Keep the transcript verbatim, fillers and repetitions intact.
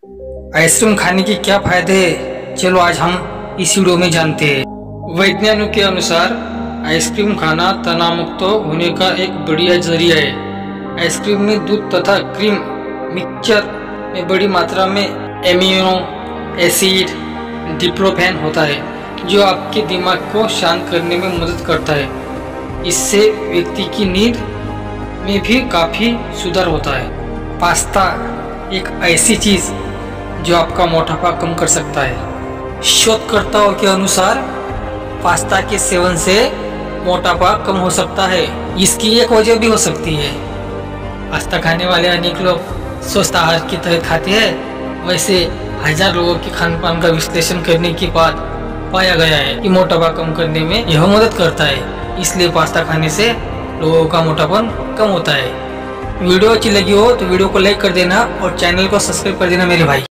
Ice cream खाने के क्या फायदे हैं, चलो आज हम इस वीडियो में जानते हैं। वैज्ञानिकों के अनुसार आइसक्रीम खाना तनाव मुक्त होने का एक बढ़िया जरिया है। आइसक्रीम में दूध तथा क्रीम मिक्सचर में बड़ी मात्रा में एमिनो एसिड डिप्रोफेन होता है, जो आपके दिमाग को शांत करने में मदद करता है। इससे व्यक्ति की नींद में भी काफ़ी सुधार होता है। पास्ता एक ऐसी चीज़ जो आपका मोटापा कम कर सकता है। शोधकर्ताओं के अनुसार पास्ता के सेवन से मोटापा कम हो सकता है। इसकी एक वजह भी हो सकती है, पास्ता खाने वाले अनेक लोग स्वस्थ आहार की तरह खाते हैं। वैसे हजार लोगों के खान पान का विश्लेषण करने के बाद पाया गया है कि मोटापा कम करने में यह मदद करता है। इसलिए पास्ता खाने से लोगों का मोटापन कम होता है। वीडियो अच्छी लगी हो तो वीडियो को लाइक कर देना और चैनल को सब्सक्राइब कर देना मेरे भाई।